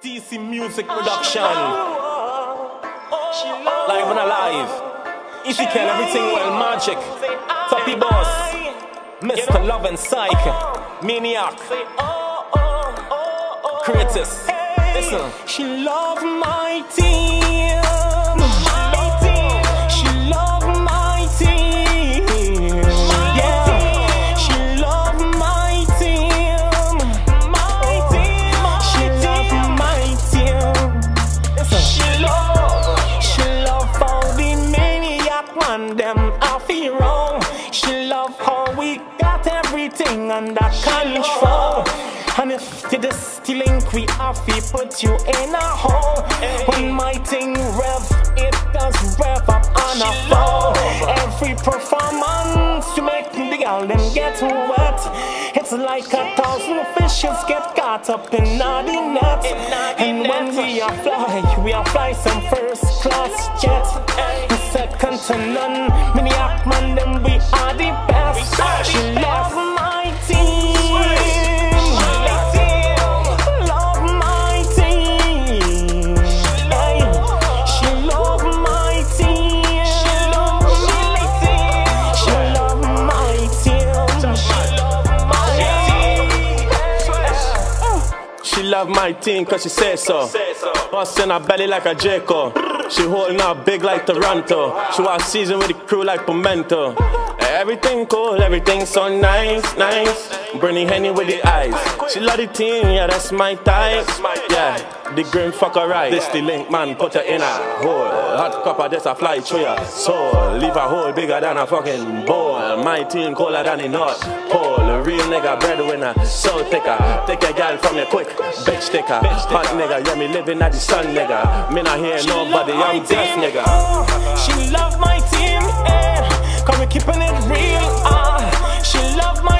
DC Music Production. Live and alive. Easy Ken, everything well magic. Toppy Boss, Mr. Love and Psych, Maniac, Critis. Listen. She love my team. She love my team. Yeah. She love my team. She love my team. She love how the maniac man them off wrong. She love how we got everything under control. And if to the stealing, we have to put you in a hole. When my thing rev, it does rev up on a floor. Every performance to make the girl them get wet. It's like 1,000 fishes get caught up in the net. And when we are fly some first class jet. Second to none, maniac man them we are the best. She loves my team. She love my team cause she says so. Bustin' her belly like a Jaco. She holding her big like Toronto. She was seasoned with the crew like Pimento. Everything cool, everything so nice, nice. Burning Henny with the eyes. She love the team, yeah, that's my type. Yeah, the green fucker right. This the link man, put her in a hole. Hot copper, just a fly through your soul. Leave a hole bigger than a fucking bowl. My team colder than the North Pole. A real nigga breadwinner, so thicker. Take a girl from me quick, bitch sticker. Hot nigga, yeah, me living at the sun nigga. Me not hear nobody, I'm just nigga. She love my team, yeah. Cause we keeping it real, she love my